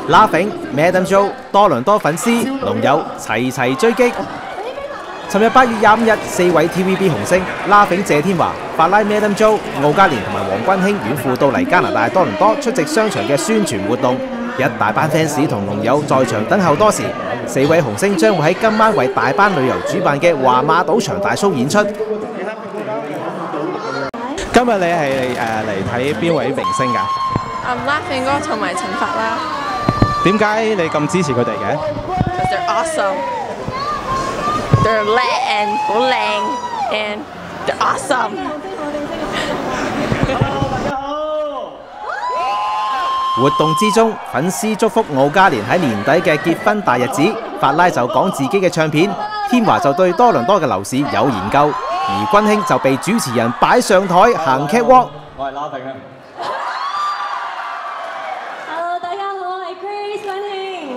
Laughing、Madam Jo、多倫多粉絲、龍友齊齊追擊。尋日8月25日，4位 TVB 紅星 Laughing 謝天華、法拉 Madam Jo、敖嘉年同埋黃君興遠赴到嚟加拿大多倫多出席商場嘅宣傳活動，一大班 fans 同龍友在場等候多時。4位紅星將會喺今晚為大班旅遊主辦嘅華馬賭場大 show 演出。 今日你係嚟睇邊位明星㗎 ？Laughing 哥同埋陳法拉。 點解你咁支持佢哋嘅 ？Because they're awesome. They're 靚，好靚 ，and they're awesome. 活動之中，粉絲祝福敖嘉年喺年底嘅結婚大日子，法拉就講自己嘅唱片，天華就對多倫多嘅樓市有研究，而君興就被主持人擺上台行 catwalk。 我係 Laughing 啊。 Hello， 大家好，我係 Grace 君興。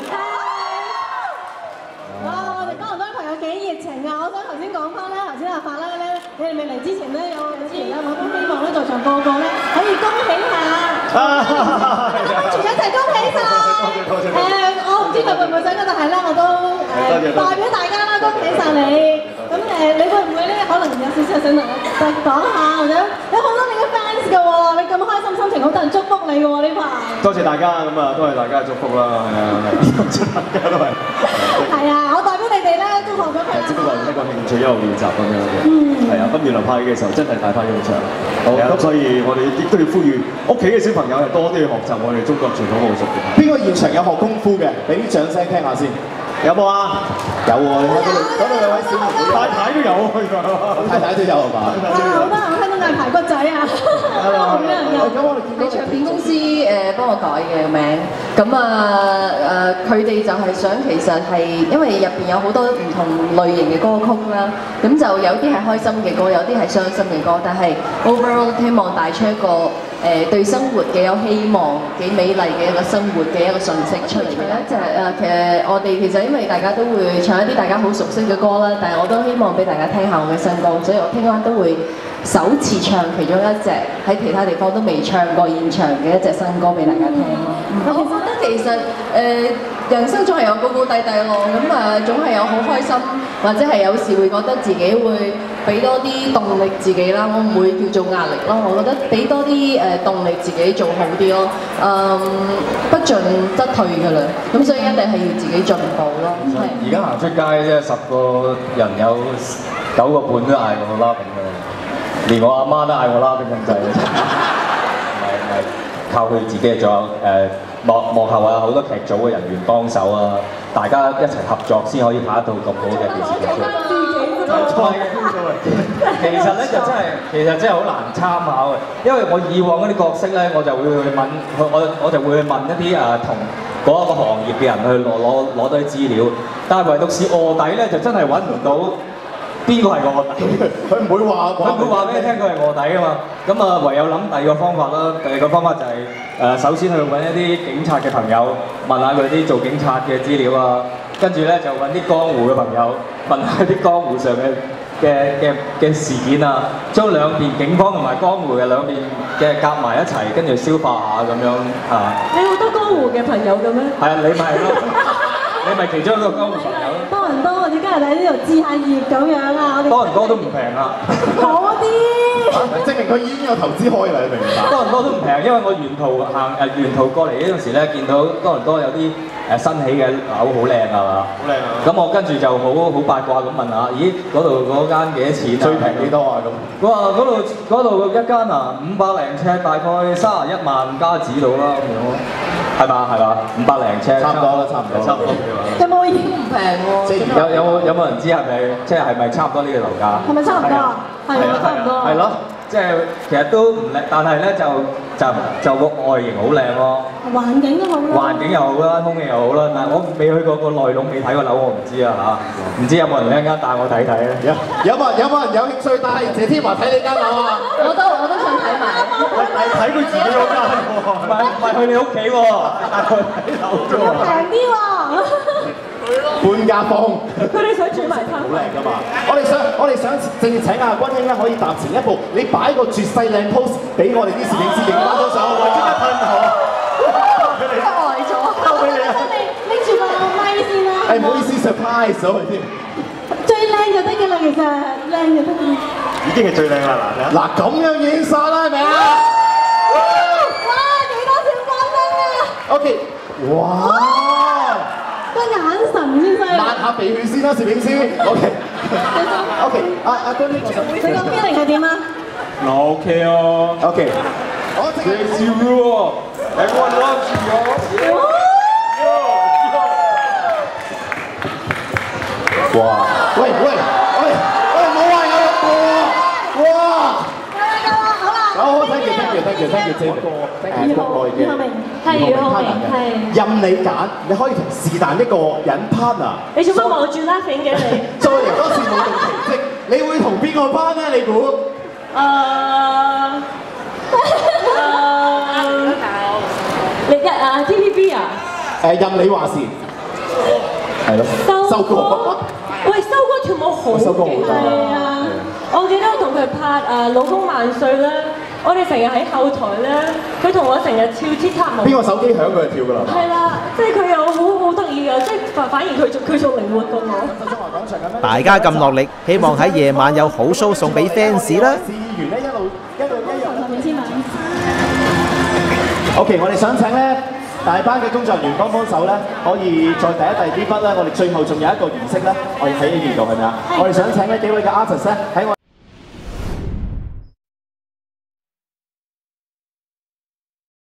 哇！我哋多倫多朋友幾熱情啊！我想頭先講翻咧，頭先阿法拉咧，你哋未嚟之前咧，有之前咧，我都希望咧，在場個個咧可以恭喜下。全一齊恭喜晒！我唔知佢會唔會想嘅，但係咧我都代表大家啦，恭喜晒你。咁你會唔會咧？可能有少少想同我講下，或者有好多你嘅 fans 嘅喎，你咁開心，心情好多人祝福你嘅喎呢排。 多謝大家，咁啊都係大家嘅祝福啦，係啊，大家都係。 係啊，我代表你哋咧都學咗佢。 只不過係一個興趣一路練習咁樣嘅。係啊，咁原來拍戲嘅時候真係大派用場。好，咁所以我哋亦都要呼籲屋企嘅小朋友係多啲去學習我哋中國傳統武術嘅。 邊個現場有學功夫嘅？俾啲掌聲聽下先。有冇啊？有喎，你睇嗰度兩位小妹妹， 太太都有去㗎， 太太都有係嘛？ 好多人聽到嗌排骨仔啊！咁樣嘅。 咁我哋見到係唱片公司幫我改嘅名，咁佢哋就係想其實係因為入邊有好多唔同類型嘅歌曲啦，咁就有啲係開心嘅歌，有啲係傷心嘅歌，但係 overall 希望帶出一個對生活幾有希望、幾美麗嘅一個生活嘅一個訊息出嚟嘅。就其實我哋其實因為大家都會唱一啲大家好熟悉嘅歌啦，但係我都希望俾大家聽下我嘅新歌，所以我聽晚都會首次唱其中一隻喺其他地方都未唱過現場嘅一隻新歌俾大家聽咯。我覺得其實人生總係有高高低低咯，咁總係有好開心，或者係有時會覺得自己會俾多啲動力自己啦，我唔會叫做壓力咯，我覺得俾多啲動力自己做好啲咯，不進則退㗎啦，咁所以一定係要自己進步咯。 而家行出街即係10個人有9個半都嗌我Laughing㗎啦，連我阿媽都嗌我Laughing咁滯嘅，唔係靠佢自己，仲有幕後啊好多劇組嘅人員幫手啊，大家一齊合作先可以拍一套咁好嘅電視劇出嚟。其實咧就其實真係好難參考嘅，因為我以往嗰啲角色咧，我就會去問我就會去問一啲同嗰一個行業嘅人去攞多啲資料，但係唯獨是臥底咧就真係揾唔到邊個係臥底， 佢唔會話俾你聽佢係臥底啊嘛，咁唯有諗第二個方法啦。第二個方法就係首先去揾一啲警察嘅朋友，問下佢啲做警察嘅資料啊，跟住咧就揾啲江湖嘅朋友，問下啲江湖上嘅事件啊，將兩邊警方同埋江湖嘅兩邊嘅夾埋一齊，跟住消化下咁樣啊。 你好多江湖嘅朋友嘅咩？ 係啊，你咪係咯，你咪其中一個江湖朋友咯。 多倫多我哋加拿大呢度置下業咁樣啊！ 多倫多都唔平啊！ 好啲。 證明佢已經有投資開啦，你明唔明白？ 多倫多都唔平，因為我沿途過嚟呢陣時咧，見到多倫多有啲新起嘅樓好靚係嘛？好靚啊！咁我跟住就好八卦咁問下，咦嗰間幾多錢啊？ 最平幾多啊？咁我話嗰度一間啊500零尺，大概31萬加紙到啦咁樣咯，係嘛500零尺， 差唔多啦，差唔多。 有冇已經唔平喎？ 有冇人知係咪差唔多呢個樓價？ 係咪差唔多啊？係啊，差唔多。 係咯，即係其實都唔靚，但係咧就個外形好靚咯。 環境都好啦。環境又好啦，空氣又好啦，但係我未去過個內籠，未睇過樓，我唔知啊嚇。唔知有冇人一陣間帶我睇睇咧？ 有冇人有興趣帶謝天華睇你間樓啊？ 我都想睇埋。 睇佢自己嗰間喎，唔係去你屋企喎，帶佢睇樓啫喎。 平啲喎。 半價放， 佢哋想住埋餐， 好靚㗎嘛！我哋想正請阿君興咧，可以踏前一步，你擺個絕世靚 pose 俾我哋啲攝影師影翻張相，我即刻噴我，交俾你，交俾你。 唔好意思 surprise 咗佢添。 最靚就得嘅啦，其實靚就得嘅。 已經係最靚啦，嗱咁樣已經晒啦，係咪啊？ 哇！幾多閃光燈啊 ？OK， 哇！ 個眼神先犀利。 抹下鼻血先啦，攝影師。OK， 阿哥呢個想。 你個 feeling 係點啊？ 嗱 OK 啊 OK， ，Crazy Rule，everyone loves you。 哇！喂，冇話有個哇！好，thank you，姐個國內嘅係俞灝明，係任你揀，你可以同是但一個人 partner。 你做乜望住 laughing 嘅你？ 再嚟多次舞動奇蹟，你會同邊個 partner？你估？ 你TVB 啊？ 任你話事，係咯。收歌。 喂，收歌跳舞好勁係啊！我記得我同佢拍老公萬歲啦，我哋成日喺後台咧，佢同我成日跳踢踏舞。 邊個手機響佢就跳㗎啦？ 係啦，即係佢又好得意㗎，即係反而佢仲靈活過我。 大家咁落力，希望喺夜晚有好 show 送俾 fans 啦。 試完咧一路OK， 我哋想請咧大班嘅工作人員幫手咧，可以再遞一遞啲筆咧。我哋最後仲有一個儀式咧，我哋喺呢度係咪啊？我哋想請呢幾位嘅 artist 咧喺我。